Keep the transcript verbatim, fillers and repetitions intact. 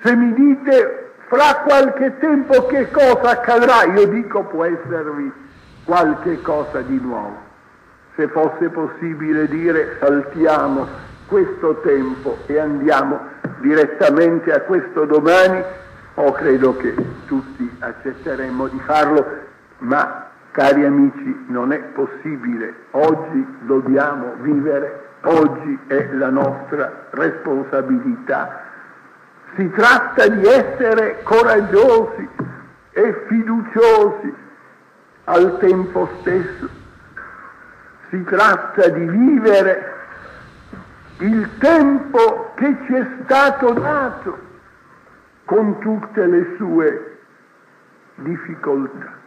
Se mi dite fra qualche tempo che cosa accadrà, io dico può esservi qualche cosa di nuovo. Se fosse possibile dire saltiamo questo tempo e andiamo direttamente a questo domani, oh, credo che tutti accetteremmo di farlo, ma cari amici non è possibile. Oggi dobbiamo vivere, oggi è la nostra responsabilità. Si tratta di essere coraggiosi e fiduciosi al tempo stesso. Si tratta di vivere il tempo che ci è stato dato con tutte le sue difficoltà.